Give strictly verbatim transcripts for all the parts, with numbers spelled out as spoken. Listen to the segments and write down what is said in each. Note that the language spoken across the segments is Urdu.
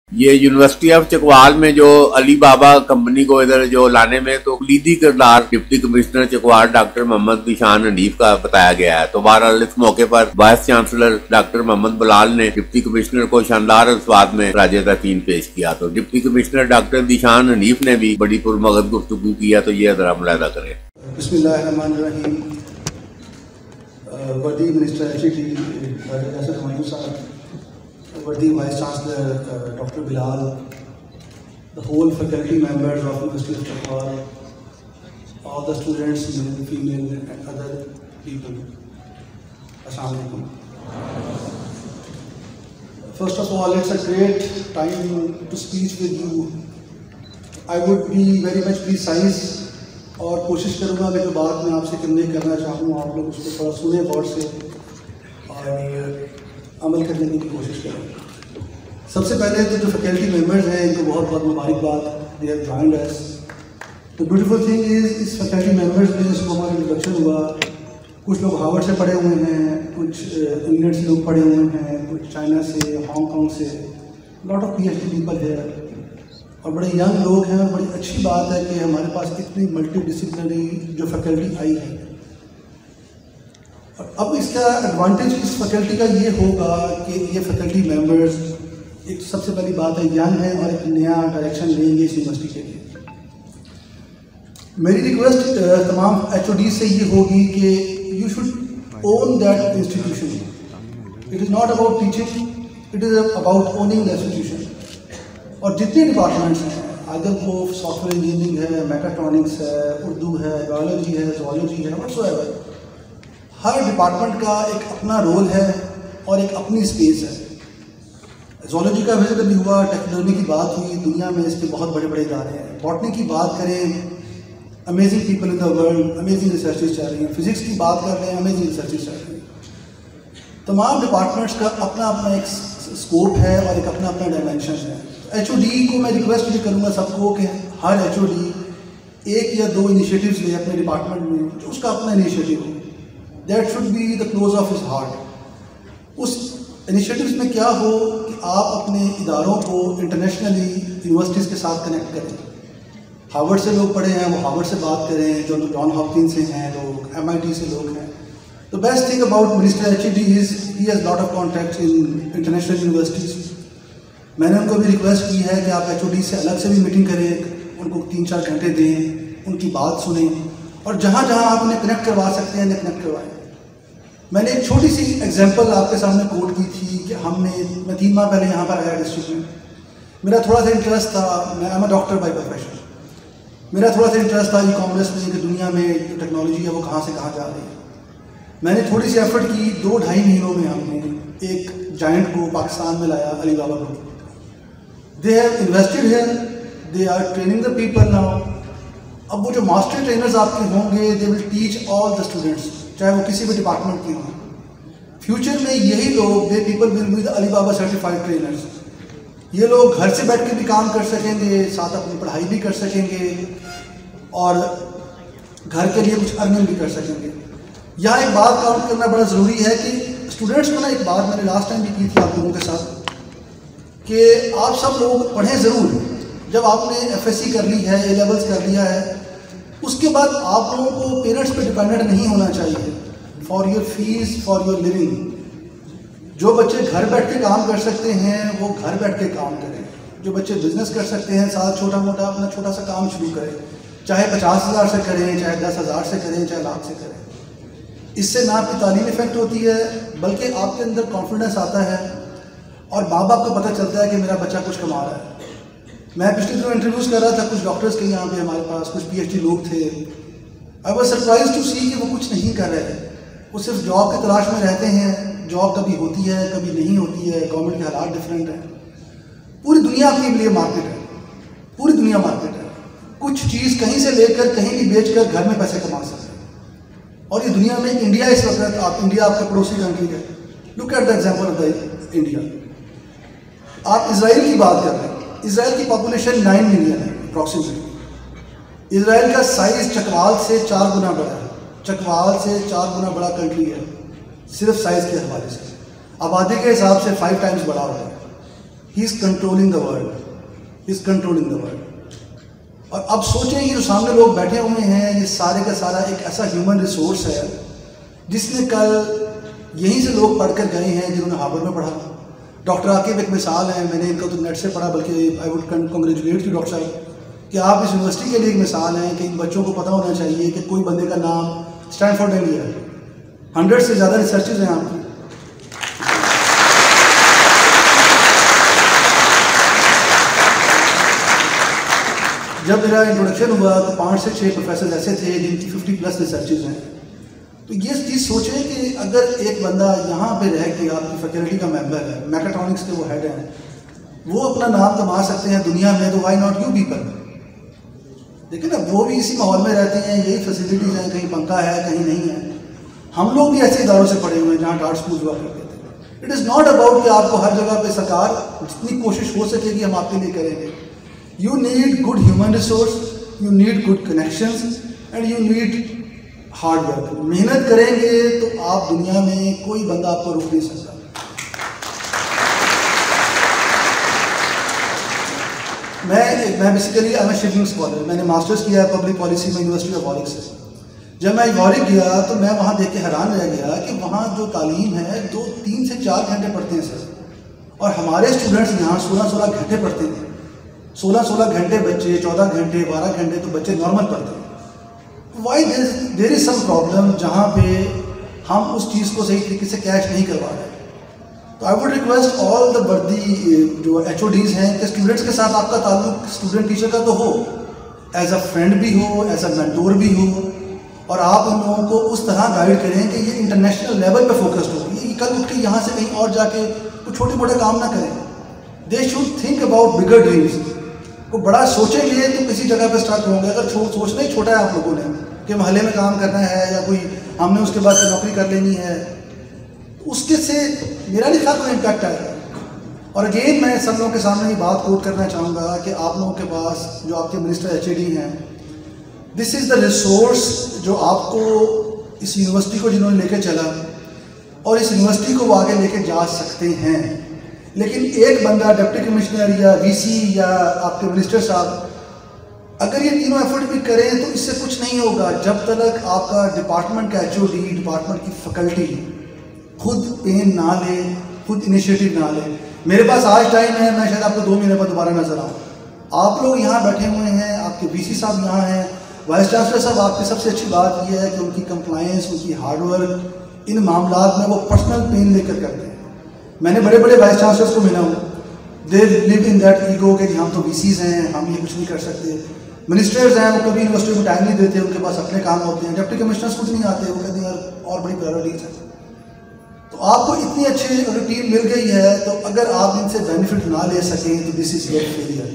یہ یونیورسٹی آف چکوال میں جو علی بابا کمپنی کو ادھر جو لانے میں تو کلیدی کردار deputy commissioner Chakwal doctor Muhammad Zeeshan Hanif کا بتایا گیا ہے۔ تو بہرحال اس موقع پر vice chancellor doctor Muhammad Bilal نے ڈپٹی کمشنر کو شاندار الفاظ میں خراج تحسین پیش کیا۔ تو deputy commissioner doctor Zeeshan Hanif نے بھی بڑی پرمغز گفتگو کیا، تو یہ ذرا ملاحظہ کریں۔ بسم اللہ الرحمن الرحیم۔ Worthy minister H E C doctor Humayun Sahab, worthy vice chancellor doctor Bilal, the whole faculty members of University of Chakwal, all the students, male, female and other people. Assalamu alaikum. First of all, it's a great time to speak with you. I would be very much precise اور کوشش کروں گا کہ جو بات میں آپ سے کنوے کرنا چاہوں آپ لوگ اس کو تھوڑا سنیں غور سے اور عمل کرنے کی کوشش کریں۔ سب سے پہلے تو جو فیکلٹی ممبرز ہیں ان کو بہت بہت مبارکباد، they have joined us. The beautiful thing is اس فیکلٹی ممبرز میں جس کو ہمارا انٹروڈکشن ہوا، کچھ لوگ ہارورڈ سے پڑھے ہوئے ہیں، کچھ انگلینڈ سے لوگ پڑھے ہوئے ہیں، کچھ چائنا سے، ہانگ کانگ سے، lot of P H D people ہے اور بڑے ینگ لوگ ہیں۔ اور بڑی اچھی بات ہے کہ ہمارے پاس اتنی ملٹی ڈسپلنری جو فیکلٹی آئی ہے۔ اور اب اس کا ایڈوانٹیج اس فیکلٹی کا یہ ہوگا کہ یہ فیکلٹی ممبرز ایک سب سے پہلی بات ہے ینگ ہے اور ایک نیا ڈائریکشن لیں گے اس یونیورسٹی کے لیے۔ میری ریکویسٹ تمام ایچ او ڈی سے یہ ہوگی کہ you should own that institution. It is not about teaching, it is about owning the institution. اور جتنے ڈپارٹمنٹس ہیں، اگر وہ سافٹ ویئر انجینئرنگ ہے، میکاٹرونکس ہے، اردو ہے، بایولوجی ہے، زوالوجی ہے، واٹس ایور، ہر ڈپارٹمنٹ کا ایک اپنا رول ہے اور ایک اپنی اسپیس ہے۔ زوالوجی کا وزٹ بھی ہوا، ٹیکنالوجی کی بات ہوئی، دنیا میں اس کے بہت بڑے بڑے ادارے ہیں۔ باٹنی کی بات کریں، amazing people in the world, amazing researches چل رہی ہیں۔ فزکس کی بات کر لیں، امیزنگ ریسرچز چل رہی ہیں۔ تمام ڈپارٹمنٹس کا اپنا اپنا ایک اسکوپ ہے اور ایک اپنا اپنا ڈائمینشن ہے۔ ایچ او ڈی کو میں ریکویسٹ بھی کروں گا سب کو کہ ہر ایچ او ڈی ایک یا دو انیشیٹیوز لے اپنے ڈپارٹمنٹ میں، جو اس کا اپنا انیشیٹیو ہو، that should be the close of his heart. اس انیشیٹیوز میں کیا ہو کہ آپ اپنے اداروں کو انٹرنیشنلی یونیورسٹیز کے ساتھ کنیکٹ کریں۔ ہارورڈ سے لوگ پڑھے ہیں وہ ہارورڈ سے بات کریں، جو جان ہاپکنس سے ہیں لوگ، ایم آئی ٹی سے لوگ ہیں۔ The best thing about Minister H E D is he has lot of contacts in international universities. میں نے ان کو بھی ریکویسٹ کی ہے کہ آپ ایچ او ڈی سے الگ سے بھی میٹنگ کریں، ان کو تین چار گھنٹے دیں، ان کی بات سنیں اور جہاں جہاں آپ انہیں کنیکٹ کروا سکتے ہیں انہیں کنیکٹ کروائیں۔ میں نے ایک چھوٹی سی ایگزامپل آپ کے سامنے کوٹ کی تھی کہ ہم نے میں تین ماہ پہلے یہاں پر آیا ڈسٹرکٹ میں، میرا تھوڑا سا انٹرسٹ تھا، میں I'm a doctor by profession, میرا تھوڑا سا انٹرسٹ تھا ای کامرس میں کہ دنیا میں جو ٹیکنالوجی ہے وہ کہاں سے کہاں جا رہی ہے۔ میں نے تھوڑی سی ایفرٹ کی، دو ڈھائی مہینوں میں ہم نے ایک جائنٹ کو پاکستان میں لایا، علی بابا کو۔ They have invested here, they are training the people now. اب وہ جو ماسٹر ٹرینرز آپ کے ہوں گے، دے ول ٹیچ آل دا اسٹوڈنٹس، چاہے وہ کسی بھی ڈپارٹمنٹ کے ہوں۔ فیوچر میں یہی لوگ، they people will be the علی بابا سرٹیفائڈ ٹرینرز۔ یہ لوگ گھر سے بیٹھ کے بھی کام کر سکیں گے، ساتھ اپنی پڑھائی بھی کر سکیں گے اور گھر کے لیے کچھ ارننگ بھی کر سکیں گے۔ یہاں ایک بات کاؤنٹ کرنا بڑا ضروری ہے کہ اسٹوڈنٹس کو نا ایک بات میں نے لاسٹ ٹائم بھی کی تھی آپ لوگوں کے ساتھ کہ آپ سب لوگ پڑھیں ضرور۔ جب آپ نے ایف ایس سی کر لی ہے، اے لیولس کر لیا ہے، اس کے بعد آپ لوگوں کو پیرنٹس پہ ڈپینڈنٹ نہیں ہونا چاہیے for your fees, for your living. جو بچے گھر بیٹھ کے کام کر سکتے ہیں وہ گھر بیٹھ کے کام کریں، جو بچے بزنس کر سکتے ہیں ساتھ چھوٹا موٹا اپنا چھوٹا سا کام شروع کریں، چاہے پچاس ہزار سے کریں، چاہے دس ہزار سے کریں، چاہے لاکھ سے کریں۔ اس سے نہ آپ کی تعلیم افیکٹ ہوتی ہے بلکہ آپ کے اندر کانفیڈنس آتا ہے اور ماں باپ کو پتہ چلتا ہے کہ میرا بچہ کچھ کما رہا ہے۔ میں پچھلے دنوں انٹرویوز کر رہا تھا کچھ ڈاکٹرز کے، یہاں پہ ہمارے پاس کچھ پی ایچ ڈی لوگ تھے۔ I was surprised to see کہ وہ کچھ نہیں کر رہے، وہ صرف جاب کی تلاش میں رہتے ہیں۔ جاب کبھی ہوتی ہے کبھی نہیں ہوتی ہے، گورنمنٹ کے حالات ڈفرینٹ ہیں۔ پوری دنیا کے لیے مارکیٹ ہے، پوری دنیا مارکیٹ ہے۔ کچھ چیز کہیں سے لے کر کہیں بھی بیچ کر گھر میں پیسے کما سکتے ہیں۔ اور یہ دنیا میں انڈیا اس وقت، آپ انڈیا آپ کا پڑوسی کنٹری ہے، look at the example of the India. آپ اسرائیل کی بات کر رہے ہیں، اسرائیل کی پاپولیشن نائن ملین ہے اپروکسیمیٹلی۔ اسرائیل کا سائز چکوال سے چار گنا بڑا ہے، چکوال سے چار گنا بڑا کنٹری ہے صرف سائز کے حوالے سے، آبادی کے حساب سے فائیو ٹائمز بڑا ہوتا ہے۔ He is controlling the world, he is controlling the world. اور اب سوچیں یہ جو سامنے لوگ بیٹھے ہوئے ہیں، یہ سارے کا سارا ایک ایسا ہیومن ریسورس ہے جس نے کل یہیں سے لوگ پڑھ کر گئے ہیں جنہوں نے ہارورڈ میں پڑھا. ڈاکٹر عاقب ایک مثال ہے، میں نے ان کو تو نیٹ سے پڑھا، بلکہ I would congratulate you doctor صاحب کہ آپ اس یونیورسٹی کے لیے ایک مثال ہیں کہ ان بچوں کو پتہ ہونا چاہیے کہ کوئی بندے کا نام اسٹینفورڈ نے لیا ہے. ہنڈریڈ سے زیادہ ریسرچز ہیں آپ کی. جب میرا انٹروڈکشن ہوا تو پانچ سے چھ پروفیسر ایسے تھے جن کی ففٹی پلس ریسرچز ہیں. تو یہ چیز سوچیں کہ اگر ایک بندہ یہاں پہ رہ کے آپ کی فیکلٹی کا ممبر ہے، میکاٹرونکس کے وہ ہیڈ ہیں، وہ اپنا نام کما سکتے ہیں دنیا میں، تو وائی ناٹ یو پیپل. دیکھیں نا، وہ بھی اسی ماحول میں رہتے ہیں، یہی فیسلٹیز ہیں، کہیں پنکھا ہے کہیں نہیں ہے. ہم لوگ بھی ایسے اداروں سے پڑھے ہوئے ہیں جہاں ڈارٹ اسکول ہوا کرتے تھے. اٹ از ناٹ اباؤٹ کہ آپ کو ہر جگہ پہ سرکار جتنی کوشش ہو سکے گی ہم آپ کے لیے کریں گے. You need good human resource, you need good connections and you need hard work. محنت کریں گے تو آپ دنیا میں کوئی بندہ آپ کو روک نہیں سکتا. میں میں basically I am a Chevening scholar. میں نے ماسٹرز کیا ہے پبلک پالیسی میں یونیورسٹی آف وارک سے. جب میں وارک گیا تو میں وہاں دیکھ کے حیران رہ گیا کہ وہاں جو تعلیم ہے دو تین سے چار گھنٹے پڑھتے ہیں سر، اور ہمارے اسٹوڈنٹس یہاں سولہ سولہ گھنٹے پڑھتے تھے. سولہ سولہ گھنٹے بچے، چودہ گھنٹے، بارہ گھنٹے تو بچے نارمل پڑھتے ہیں. Why there is some problem جہاں پہ ہم اس چیز کو صحیح طریقے سے کیچ نہیں کروا رہے. تو آئی ووڈ ریکویسٹ آل دا بردی جو ایچ او ڈیز ہیں کہ اسٹوڈنٹس کے ساتھ آپ کا تعلق اسٹوڈنٹ ٹیچر کا تو ہو، ایز اے فرینڈ بھی ہو، ایز اے مینٹور بھی ہو، اور آپ ان لوگوں کو اس طرح گائیڈ کریں کہ یہ انٹرنیشنل لیول پہ فوکسڈ ہو. یہ کل اٹھ کے یہاں سے کہیں اور جا کے کچھ چھوٹے موٹے کام نہ کریں. They should think about bigger dreams. کو بڑا سوچیں گے تو کسی جگہ پہ اسٹارٹ ہوں گے. اگر سوچنا ہی چھوٹا ہے آپ لوگوں نے کہ محلے میں کام کرنا ہے یا کوئی ہم نے اس کے بعد نوکری کر لینی ہے، اس کے سے میرا نہیں خیال کوئی امپیکٹ آئے گا. اور اگین میں سب لوگوں کے سامنے یہ بات کوٹ کرنا چاہوں گا کہ آپ لوگوں کے پاس جو آپ کے منسٹر ایچ اے ڈی ہیں، دس از دا ریسورس جو آپ کو اس یونیورسٹی کو جنہوں نے لے کے چلا اور اس یونیورسٹی کو وہ آگے لے کے جا سکتے ہیں. لیکن ایک بندہ ڈپٹی کمشنر یا وی سی یا آپ کے منسٹر صاحب اگر یہ تینوں ایفرٹ بھی کریں تو اس سے کچھ نہیں ہوگا جب تک آپ کا ڈپارٹمنٹ کا ایچ او ڈی، ڈپارٹمنٹ کی فیکلٹی خود پین نہ لے، خود انیشیٹو نہ لے. میرے پاس آج ٹائم ہے، میں شاید آپ کو دو مہینے بعد دوبارہ نظر آؤں. آپ لوگ یہاں بیٹھے ہوئے ہیں، آپ کے وی سی صاحب یہاں ہیں، وائس چانسلر صاحب آپ کی سب سے اچھی بات یہ ہے کہ ان کی کمپلائنس، ان کی ہارڈ ورک ان معاملات میں وہ پرسنل پین لے کر کرتے ہیں. میں نے بڑے بڑے وائس چانسلرس کو ملا ہوں، دے لیو ان دیٹ ایگو کہ ہم تو وی سیز ہیں، ہم یہ کچھ نہیں کر سکتے. منسٹرز ہیں، وہ کبھی یونیورسٹی کو ٹائم نہیں دیتے، ان کے پاس اپنے کام ہوتے ہیں. ڈپٹی کمشنرس کچھ نہیں آتے، وہ کہتے ہیں یار اور بڑی پرائرٹیز ہیں. تو آپ کو اتنی اچھی اگر ٹیم مل گئی ہے تو اگر آپ ان سے بینیفٹ نہ لے سکیں تو دس از یور فیلئر.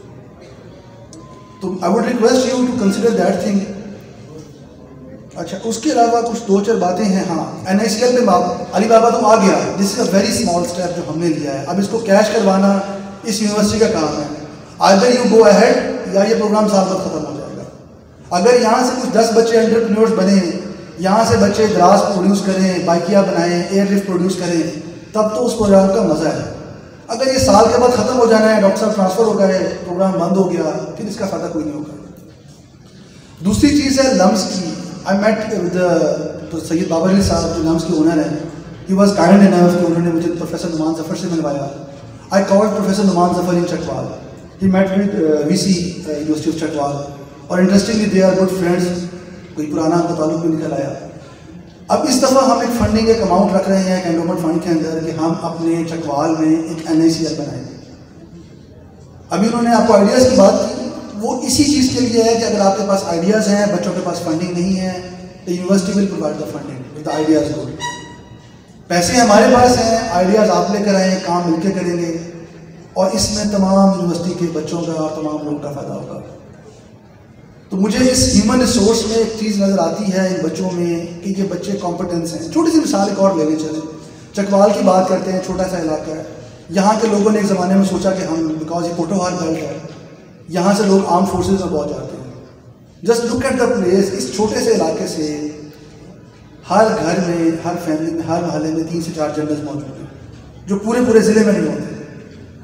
تو I would request you to consider that thing. اچھا، اس کے علاوہ کچھ دو چار باتیں ہیں. ہاں، این آئی سی ایل میں علی بابا تو آ گیا، this is a very small step جو ہم نے لیا ہے. اب اس کو کیش کروانا اس یونیورسٹی کا کام ہے. آئدر یو گو اہیڈ یا یہ پروگرام سال بعد ختم ہو جائے گا. اگر یہاں سے کچھ دس بچے انٹرپرینورس بنے، یہاں سے بچے دراز پروڈیوس کریں، بائکیاں بنائیں، ایئر لفٹ پروڈیوس کریں، تب تو اس پروگرام کا مزہ ہے. اگر یہ سال کے بعد ختم ہو جانا ہے، ڈاکٹر صاحب ٹرانسفر ہو گئے، پروگرام بند ہو گیا، پھر اس کا فائدہ کوئی نہیں ہوگا. دوسری چیز ہے لمس کی. I met with Syed Babar Ali صاحب جو لمس کے اونر ہیں. ہی واز کائنڈ انف کہ انہوں نے مجھے پروفیسر نعمان ظفر سے ملوایا. I called professor Nauman Zafar in Chakwal. He met with V C university of Chakwal. اور interestingly they are good friends. کوئی پرانا کا تعلق بھی نکل آیا. اب اس دفعہ ہم ایک فنڈنگ ایک اماؤنٹ رکھ رہے ہیں ایک اینڈومنٹ فنڈ کے اندر کہ ہم اپنے چکوال میں ایک این آئی سی ایل بنائیں گے. ابھی انہوں نے آپ کو آئیڈیاز کی بات کی، وہ اسی چیز کے لیے ہے کہ اگر آپ کے پاس آئیڈیاز ہیں، بچوں کے پاس فنڈنگ نہیں ہے، تو university will provide the funding with ideas. Good, پیسے ہمارے پاس ہیں، آئیڈیاز آپ لے کر آئیں، کام مل کے کریں گے، اور اس میں تمام یونیورسٹی کے بچوں کا اور تمام لوگوں کا فائدہ ہوگا. تو مجھے اس ہیومن ریسورس میں ایک چیز نظر آتی ہے ان بچوں میں کہ یہ بچے کمپٹنس ہیں. چھوٹی سی مثال ایک اور لینے چلیں. چکوال کی بات کرتے ہیں، چھوٹا سا علاقہ ہے. یہاں کے لوگوں نے ایک زمانے میں سوچا کہ ہم بیکاز یہ پوٹوہار بیلٹ ہے، یہاں سے لوگ آرم فورسز میں بہت جاتے ہیں. Just look at the place. اس چھوٹے سے علاقے سے ہر گھر میں، ہر فیملی میں، ہر محلے میں تین سے چار جنرلز موجود ہیں جو پورے پورے ضلع میں نہیں ہوتے.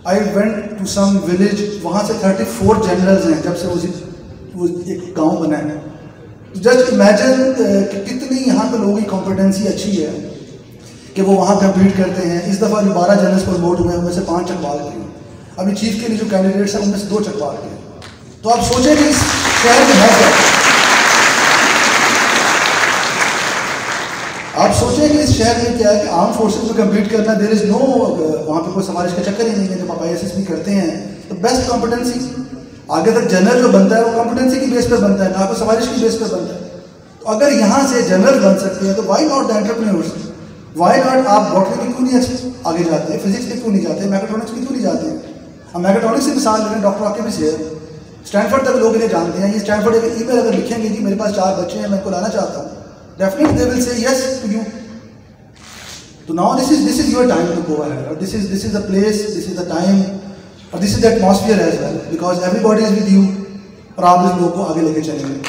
I went to some village, وہاں سے تھرٹی فور جنرلز ہیں جب سے وہ ایک گاؤں بنا ہے. جسٹ امیجن کہ کتنی یہاں پہ لوگوں کی کمپیٹنسی اچھی ہے کہ وہ وہاں کمپیٹ کرتے ہیں. اس دفعہ جو بارہ جنرلز پروموٹ ہوئے ہیں ان میں سے پانچ چکوال کے ہیں. ابھی چیف کے لیے جو کینڈیڈیٹس ہیں ان میں سے دو چکوال کے ہیں. تو آپ سوچیں کہ اس شہر میں ہے کیا, آپ سوچیں کہ اس شہر میں کیا ہے کہ آرم فورسز میں کمپیٹ کرنا, دیر از نو, وہاں پہ کوئی سماج کا چکر ہی نہیں ہے. جب آپ آئی ایس ایس بھی کرتے ہیں تو بیسٹ کمپیٹنسی آگے تک جنرل جو بنتا ہے وہ کمپیٹنسی کی بیس پہ بنتا ہے, نہ کوئی سماج کی بیس پہ بنتا ہے. تو اگر یہاں سے جنرل بن سکتے ہیں تو why not the entrepreneurs, why not آپ باٹنی میں کیوں نہیں آگے جاتے ہیں, فزکس میں کیوں نہیں جاتے ہیں, میکاٹرونکس میں کیوں نہیں جاتے ہیں. اب میکاٹرونکس کی مثال لے لیں, ڈاکٹر عاقب بھی سے اسٹینفورڈ تک لوگ انہیں جانتے ہیں. یہ اسٹینفورڈ ایک ای میل اگر لکھیں گے کہ میرے پاس چار بچے ہیں میں ان کو لانا چاہتا ہوں, definitely they will say yes to you. تو now this is this is your time to go ahead, اور this is this is the place, this is the time, اور this is the atmosphere as well, because everybody is with you, اور آپ اس لوگ کو آگے لے کے چلیں گے.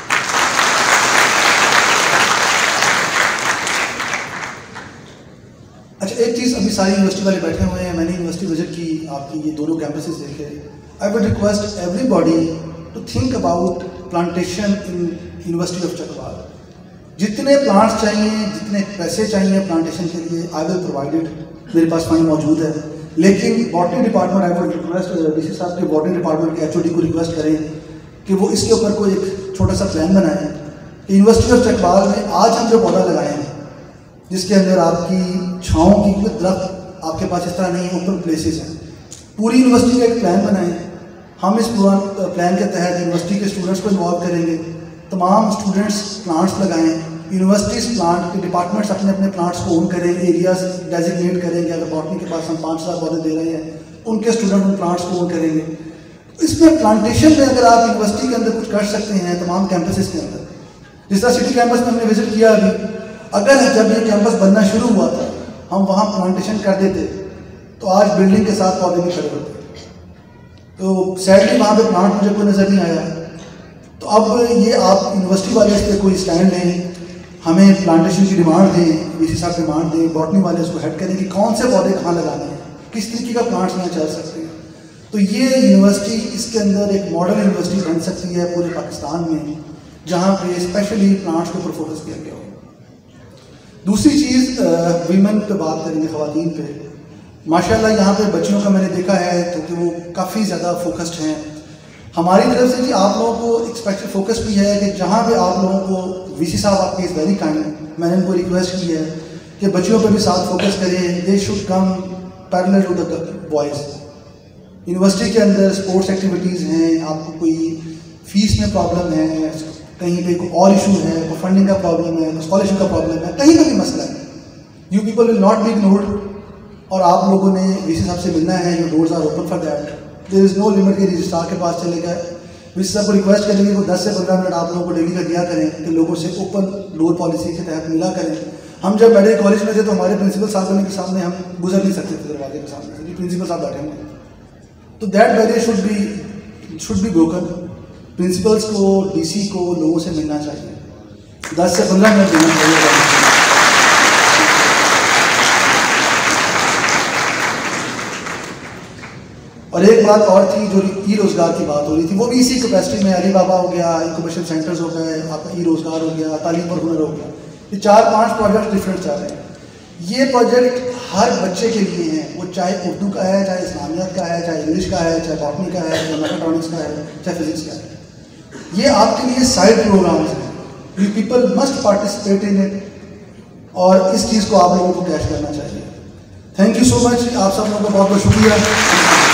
اچھا ایک چیز, ابھی ساری یونیورسٹی والے بیٹھے ہوئے ہیں, میں نے یونیورسٹی وزٹ کی, آپ کی یہ دونوں کیمپسز دیکھے. I would request everybody to think about plantation in university of Chakwal. جتنے پلانٹس چاہیے, جتنے پیسے چاہیے پلانٹیشن کے لیے, آئی ول پرووائڈ اٹ, میرے پاس فنڈ موجود ہے. لیکن botany department, I would request D C صاحب کے باٹنی ڈپارٹمنٹ کے ایچ او ڈی کو ریکویسٹ کریں کہ وہ اس کے اوپر کوئی ایک چھوٹا سا پلان بنائیں کہ یونیورسٹی آف چکوال میں آج ہم جو پودا لگائے ہیں جس کے اندر آپ کی چھاؤں کی کوئی درخت آپ کے پاس اس طرح نہیں, اوپن پلیسز ہیں, پوری یونیورسٹی کا ایک پلان بنائیں. ہم اس پلان کے تحت یونیورسٹی کے اسٹوڈنٹس کو انوالو کریں گے, تمام اسٹوڈنٹس پلانٹس لگائیں. یونیورسٹیز پلانٹ کے ڈپارٹمنٹس اپنے اپنے پلانٹس کو اون کریں, ایریاز ڈیزگنیٹ کریں گے. اگر باٹنی کے پاس ہم پانچ ہزار پودے دے رہے ہیں, ان کے اسٹوڈنٹ ان پلانٹس کو اون کریں گے. اس میں پلانٹیشن میں اگر آپ یونیورسٹی کے اندر کچھ کر سکتے ہیں تمام کیمپسز کے اندر, جس طرح سٹی کیمپس میں ہم نے وزٹ کیا ابھی, اگر جب یہ کیمپس بننا شروع ہوا تھا ہم وہاں پلانٹیشن کر دیتے تو آج بلڈنگ کے ساتھ پودے بھی کھڑے ہوتے. تو سیڈلی وہاں پہ پلانٹ مجھے کوئی نظر نہیں آیا. تو اب یہ آپ یونیورسٹی والے اس پہ کوئی اسٹینڈ لیں, ہمیں پلانٹیشن کی ڈیمانڈ دیں, ڈی سی صاحب ڈیمانڈ دیں, باٹنی والے اس کو ہیڈ کریں کہ کون سے پودے کہاں لگانے ہیں, کس طریقے کا پلانٹس یہاں چل سکتے ہیں. تو یہ یونیورسٹی اس کے اندر ایک ماڈل یونیورسٹی بن سکتی ہے پورے پاکستان میں, جہاں پہ اسپیشلی پلانٹس کے اوپر فوکس کیا گیا ہو. دوسری چیز, ویمن پہ بات کریں گے, خواتین پہ. ماشاء اللہ یہاں پہ بچیوں کا میں نے دیکھا ہے تو کہ وہ کافی زیادہ فوکسڈ ہیں. ہماری طرف سے جی آپ لوگوں کو ایک اسپیشل فوکس بھی ہے کہ جہاں پہ آپ لوگوں کو, وی سی صاحب آپ کی از ویری کائنڈ, میں نے ان کو ریکویسٹ کی ہے کہ بچیوں پہ بھی ساتھ فوکس کریں. They should come parallel to the boys. University کے اندر اسپورٹس ایکٹیویٹیز ہیں, آپ کو کوئی فیس میں پرابلم ہے, کہیں پہ کوئی اور ایشو ہے, کوئی فنڈنگ کا پرابلم ہے, اسکالرشپ کا پرابلم ہے, کہیں پہ بھی مسئلہ ہے, you people will not be ignored. اور آپ لوگوں نے وی سی صاحب سے ملنا ہے, your doors are open for that. There is no limit کہ رجسٹرار کے پاس چلے گئے. وی سی صاحب کو ریکویسٹ کریں گے کہ دس سے پندرہ منٹ آپ لوگوں کو ڈیلی کا دیا کریں کہ لوگوں سے اوپن ڈور پالیسی کے تحت ملا کریں. ہم جب میڈیکل کالج میں تھے تو ہمارے پرنسپل صاحب کے سامنے ہم گزر نہیں سکتے تھے دروازے کے سامنے سے, پرنسپل صاحب بیٹھے ہوئے. تو that barrier should be should be broken. Principals کو, ڈی سی کو لوگوں سے ملنا چاہیے, دس سے پندرہ منٹ دینا چاہیے. اور ایک بات اور تھی جو ای روزگار کی بات ہو رہی تھی, وہ بھی اسی کیپیسٹی میں. علی بابا ہو گیا, انکوبیشن سینٹرز ہو گئے, آپ کا ای روزگار ہو گیا, تعلیم پر ہنر ہو گیا, یہ چار پانچ پروجیکٹ ڈفرینٹ چل رہے ہیں. یہ پروجیکٹ ہر بچے کے لیے ہیں, وہ چاہے اردو کا ہے, چاہے اسلامیات کا ہے, چاہے انگلش کا ہے, چاہے باٹنی کا ہے, چاہے میکاٹرونکس کا ہے, چاہے فزکس کا ہے. یہ آپ کے لیے سائڈ پروگرامز ہیں. You people must participate in it, اور اس چیز کو آپ لوگوں کو کیچ کرنا چاہیے. تھینک یو سو مچ, آپ سب لوگوں کا بہت بہت شکریہ.